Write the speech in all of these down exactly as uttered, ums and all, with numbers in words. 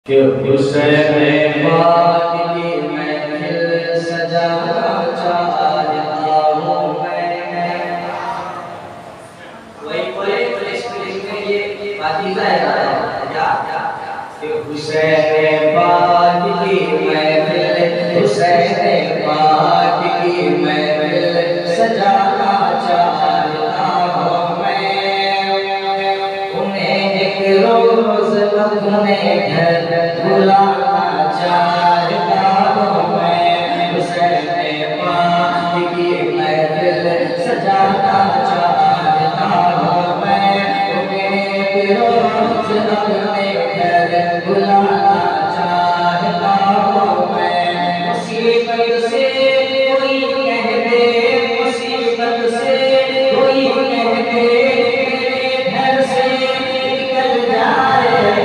कि हुसैन पाक की महफिल सजाना चाहता हूँ मैं। वही बोले तो इसमें ये पाकिज़ा है क्या कि हुसैन पाक की महफिल हुसैन पाक की महफिल सजाना चाहता हूँ मैं। उन्हें एक रोज़ अपने घर बुलाना चाहता हूँ मैं। हुसैन पाक की महफिल सजाना चाहता हूँ मैं। उन्हें एक रोज़ अपने घर बुलाना चाहता हूँ मैं। मुसीबत से कोई कह दे, मुसीबत से कोई कह दे मेरे घर से निकल जाए।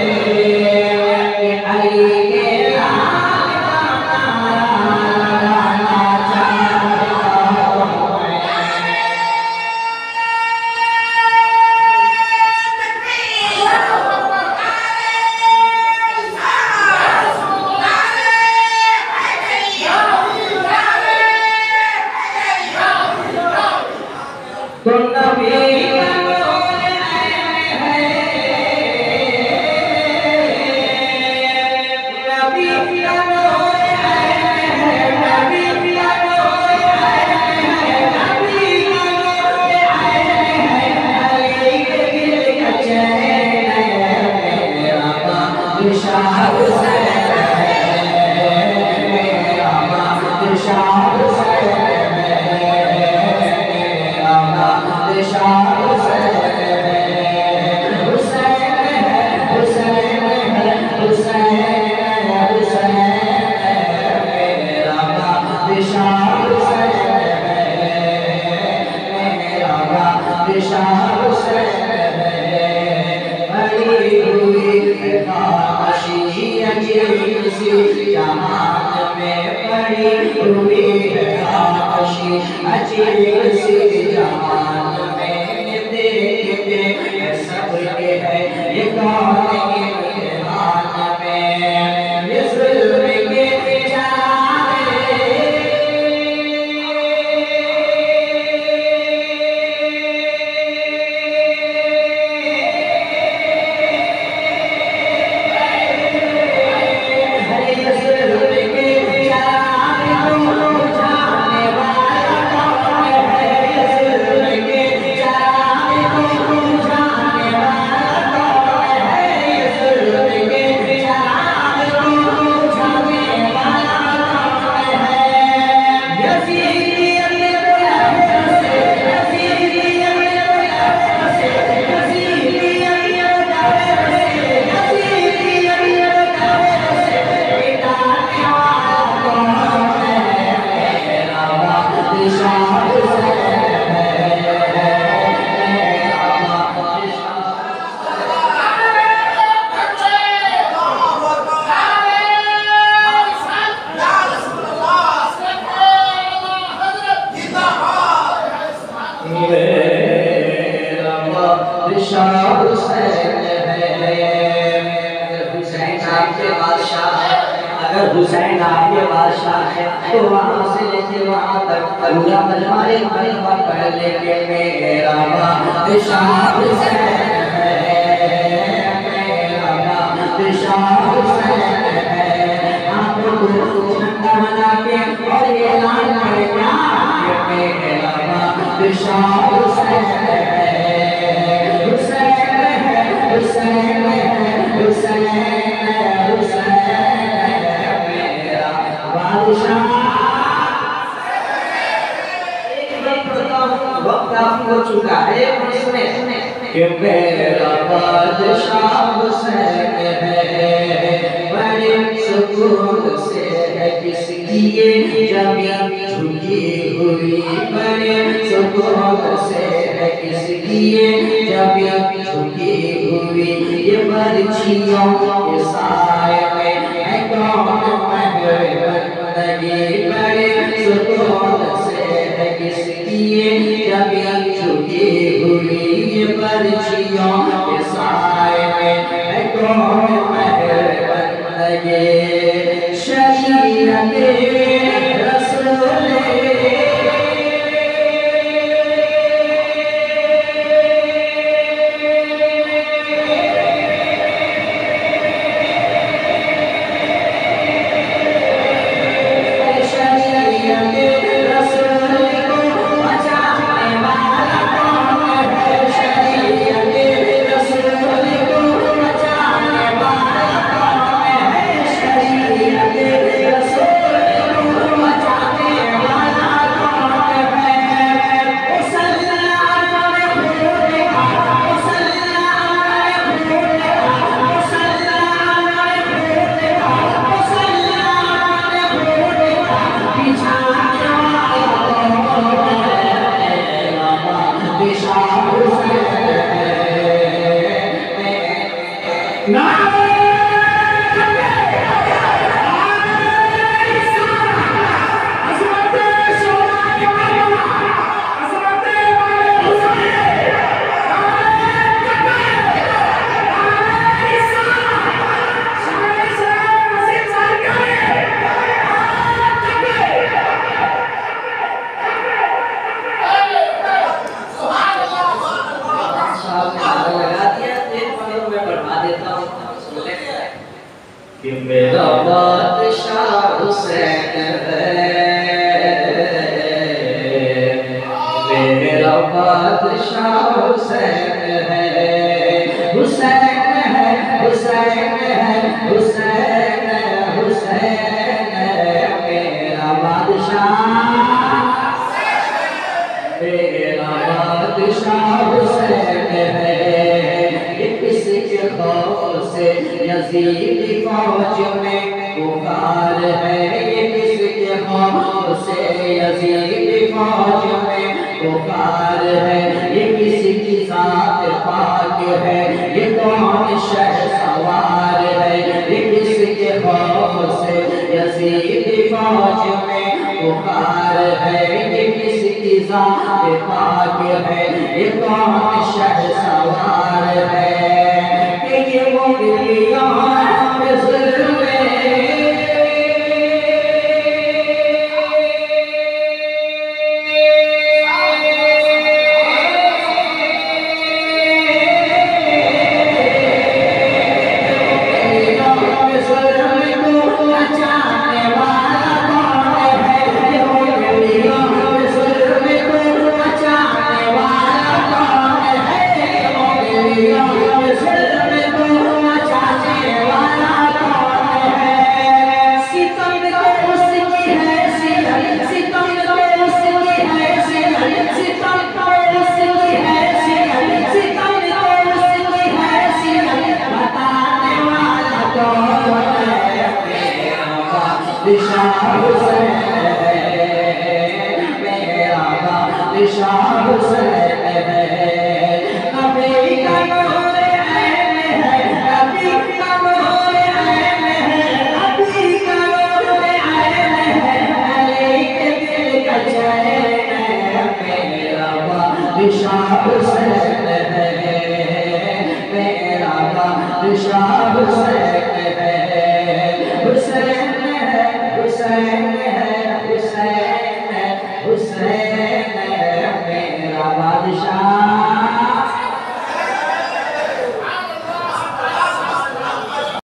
अगर हुसैन आपके बादशाह है तो वहाँ से लेके वहाँ तक पूरा मजमारे मजमा पढ़ लेके मेरा बादशाह हुसैन है, मेरा बादशाह हुसैन है। आपको झंडा बना के और ये ऐलान करेगा कि मेरा बादशाह हुसैन है, हुसैन है, हुसैन है, हुसैन है, हुसैन वक्त काफी हो चुका है। सुने सुने कि मेरा बादशाह हुसैन है, बड़े सुकून से है किसकी ये जमीन झुकी हुई, बड़े सुकून से है किसकी ये जमीन झुकी हुई। ये बर्छियों के साए में है कौन महबूब, बड़े सुकून से है किसकी ये जमीन झुकी हुई। ये बर्छियों के साए में है कौन महबूब। कि मेरा बादशाह हुसैन है, मेरा बादशाह हुसैन है, हुसैन है, हुसैन है, हुसैन हुसैन मेरा बादशाह, मेरा बादशाह हुसैन है। किसके खौफ से यजीद फौज में पुकार है, ये किसके खौफ से यजीद फौज में पुकार है, ये किसकी ज़ात पाक है, ये कौन शहसवार है, ये किसके खौफ से यजीद फौज में पुकार है, ये किसकी ज़ात पाक है, ये कौन शहसवार है। ये वो हुसैन, मेरा बादशाह हुसैन।